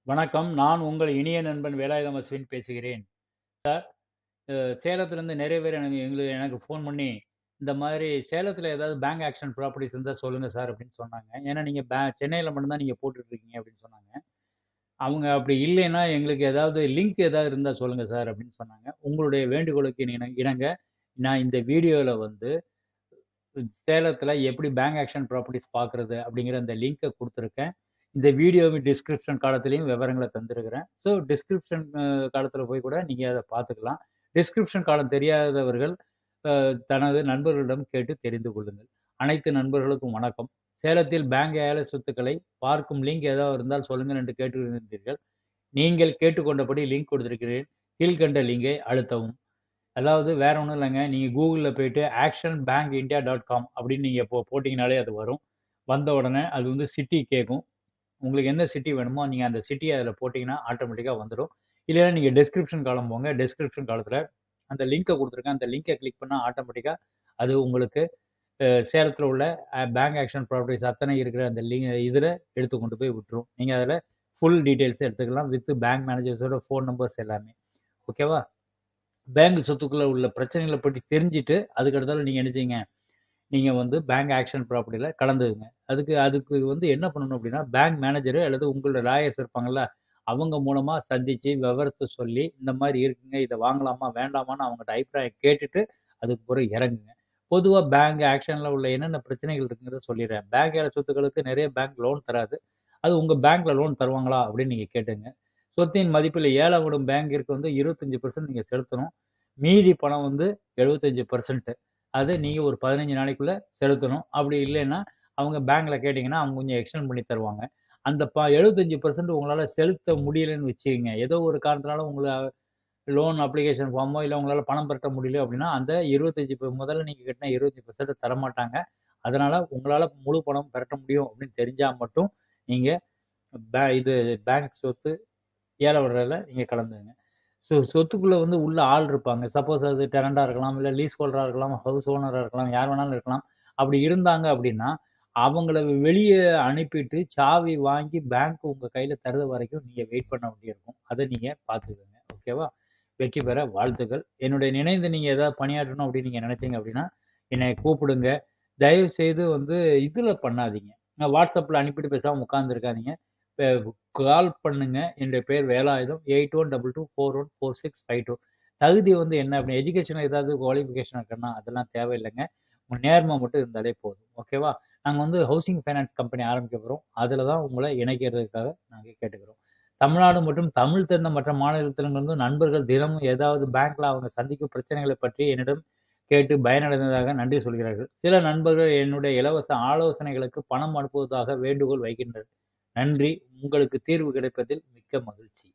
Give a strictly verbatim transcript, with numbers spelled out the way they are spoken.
வணக்கம். நான் உங்கள் இனிய நண்பன் வேலாயுதம் அஸ்வின் பேசுகிறேன். அ சேலத்திலருந்து நெறைய பேர் எனக்கு எங்களு எனக்கு ஃபோன் பண்ணி, இந்த மாதிரி சேலத்தில ஏதாவது பேங்க் ஆக்ஷன் ப்ராப்பர்ட்டீஸ் இருந்தா சொல்லுங்க சார் அப்படின்னு சொன்னாங்க. ஏன்னா நீங்க பே சென்னையில மட்டும் தான் நீங்க போட்டுட்டு இருக்கீங்க அப்படின்னு சொன்னாங்க. அவங்க அப்படி இல்லைன்னா எங்களுக்கு ஏதாவது லிங்க் ஏதாவது இருந்தா சொல்லுங்க சார் அப்படின்னு சொன்னாங்க. உங்களுடைய வேண்டுகோளுக்கு இண இணங்க நான் இந்த வீடியோல வந்து சேலத்தில எப்படி பேங்க் ஆக்ஷன் ப்ராப்பர்ட்டீஸ் பார்க்குறது அப்படிங்கிற அந்த லிங்க்க குடுத்துருக்கேன். இந்த வீடியோவின் டிஸ்கிரிப்ஷன் காலத்திலேயும் விவரங்கள தந்திருக்கிறேன். ஸோ டிஸ்கிரிப்ஷன் அ காலத்தில போய் கூட நீங்க அத பார்த்துக்கலாம். டிஸ்கிரிப்ஷன் காலம் தெரியாதவர்கள் அ தனது நண்பர்களிடம் கேட்டு தெரிந்து கொள்ளுங்கள். அனைத்து நண்பர்களுக்கும் வணக்கம். சேலத்தில் பேங்க் ஏல சொத்துக்களை பார்க்கும் லிங்க் ஏதாவது இருந்தால் சொல்லுங்கள் என்று கேட்டிருந்தீர்கள். நீங்கள் கேட்டுக்கொண்டபடி லிங்க் கொடுத்திருக்கிறேன். கீழ்க்கண்ட லிங்கை அழுத்தவும். அதாவது வேற ஒண்ணும் இல்லங்க. நீங்க Googleல போயிட்டு action bank India dot com அப்படின்னு நீங்க போ போட்டீங்கனாலே அது வரும். வந்த உடனே அது வந்து சிட்டி கேட்கும். உங்களுக்கு எந்த சிட்டி வேணுமோ, நீங்க அந்த சிட்டிய அதில போட்டீங்கன்னா, ஆட்டோமேட்டிக்கா வந்துரும். இல்லன்னா நீங்க டிஸ்கிரிப்ஷன் காலம் போங்க. டிஸ்கிரிப்ஷன் காலத்தில அந்த லிங்க்க குடுத்துருக்கேன். அந்த லிங்க கிளிக் பண்ணா ஆட்டோமேட்டிக்கா அது உங்களுக்கு அ சேலத்தில உள்ள அ பேங்க் ஆக்ஷன் ப்ராப்பர்ட்டீஸ் அத்தனை இருக்கிற அந்த லி இதில எடுத்து கொண்டு போய் விட்டுரும். நீங்க அதில ஃபுல் டீட்டெயில்ஸ் எடுத்துக்கலாம். வித் பேங்க் மேனேஜர்ஸோட ஃபோன் நம்பர்ஸ் எல்லாமே. ஓகேவா? பேங்க் சொத்துக்குள்ள உள்ள பிரச்சனைகள பத்தி தெரிஞ்சுட்டு, அதுக்கு அடுத்தால நீங்க என்ன செய்யுங்க, நீங்க வந்து பேங்க் ஆக்ஷன் ப்ராப்பர்ட்டில கலந்துக்கங்க. அதுக்கு அதுக்கு வந்து என்ன பண்ணணும் அப்டின்னா, பேங்க் மேனேஜரு அல்லது உங்களோட லாயர்ஸ் இருப்பாங்கல்ல, அவங்க மூலமா சந்திச்சு விவரத்த சொல்லி, இந்த மாரி இருக்குங்க. இத வாங்கலாமா? வேண்டாமான்னு அவங்கட்ட அபிப்பிராயம் கேட்டுட்டு, அதுக்கு பிறகு இறங்குங்க. பொதுவா பேங்க் ஆக்ஷன்ல உள்ள என்னென்ன பிரச்சனைகள் இருக்குங்கிறத சொல்லிர்றேன். பேங்க் ஏல சொத்துக்களுக்கு நெறைய பேங்க் லோன் தராது. அது உங்க பேங்க்ல லோன் தருவாங்களா? அப்படின்னு நீங்க கேட்டுங்க. சொத்தின் மதிப்பில ஏலம் விடும் பேங்கிற்கு வந்து இருபத்தி ஐந்து சதவீதம் நீங்க செலுத்தணும். மீதி பணம் வந்து எழுபத்தி ஐந்து சதவீதம் அத நீங்க ஒரு பதினைந்து நாளைக்குள்ள செலுத்தணும். அப்படி இல்லைன்னா, அவங்க பேங்க்ல கேட்டீங்கன்னா, அவங்க கொஞ்சம் எக்ஸ்டெண்ட் பண்ணி தருவாங்க. அந்த ப எழுபத்தி ஐந்து சதவீதம் உங்களால செலுத்த முடியலன்னு வச்சுக்கங்க. ஏதோ ஒரு காரணத்தினால உங்கள லோன் அப்ளிகேஷன் ஃபார்மோ, இல்ல உங்களால பணம் பெரட்ட முடியல அப்படின்னா, அந்த இருபத்தி ஐந்து ப முதல்ல நீங்க கட்டின இருபத்தி ஐந்து சதவீதம் தரமாட்டாங்க. அதனால உங்களால முழு பணம் பெரட்ட முடியும் அப்படின்னு தெரிஞ்சா மட்டும், நீங்க பே இது பேங்க் சொத்து ஏல விடுறதுல நீங்க கலந்துக்கங்க. சொ சொத்துக்குள்ள வந்து உள்ள ஆள் இருப்பாங்க. சப்போஸ் அது டெனன்ட்டா இருக்கலாம், இல்ல லீஸ் ஹோல்டரா இருக்கலாம், ஹவுஸ் ஓனரா இருக்கலாம், யார் வேணாலும் இருக்கலாம். அப்படி இருந்தாங்க அப்படின்னா, அவங்கள வெளிய அனுப்பிட்டு சாவி வாங்கி பேங்க் உங்க கையில தர்றது வரைக்கும் நீங்க வெயிட் பண்ண வேண்டியிருக்கும். அத நீங்க பார்த்துக்கங்க. ஓகேவா? வெற்றி பெற வாழ்த்துக்கள். என்னுடைய இணைந்து நீங்க ஏதாவது பணியாற்றணும் அப்படின்னு நீங்க நினைச்சீங்க அப்படின்னா, என்னைய கூப்பிடுங்க. தயவு செய்து வந்து இதுல பண்ணாதீங்க. நான் WhatsAppல அனுப்பிட்டு பேசாம உட்கார்ந்திருக்காதீங்க. ப கால் பண்ணுங்க. என்னுடைய பேர் Velayudham. Eight one two two four one four six five two. தகுதி வந்து என்ன அப்டின்னா, எஜுகேஷன் ஏதாவது குவாலிஃபிகேஷன் இருக்குன்னா, அதெல்லாம் தேவையில்லங்க. உங்க நேர்ம மட்டும் இருந்தாலே போதும். ஓகேவா? நாங்க வந்து ஹவுசிங் ஃபைனான்ஸ் கம்பெனி ஆரம்பிக்க போறோம். அதுல தான் உங்கள இணைக்கிறதுக்காக நாங்க கேட்டுக்கிறோம். தமிழ்நாடு மற்றும் தமிழ் தெரிந்த மற்ற மாநிலத்திலிருந்து நண்பர்கள் தினமும் ஏதாவது பேங்க்ல அவங்க சந்திக்கும் பிரச்சனைகளை பற்றி என்னிடம் கேட்டு பயனடைந்ததாக நன்றி சொல்கிறார்கள். சில நண்பர்கள் என்னுடைய இலவச ஆலோசனைகளுக்கு பணம் அனுப்புவதாக வேண்டுகோள் வைக்கின்றனர். நன்றி. உங்களுக்கு தீர்வு கிடைப்பதில் மிக்க மகிழ்ச்சி.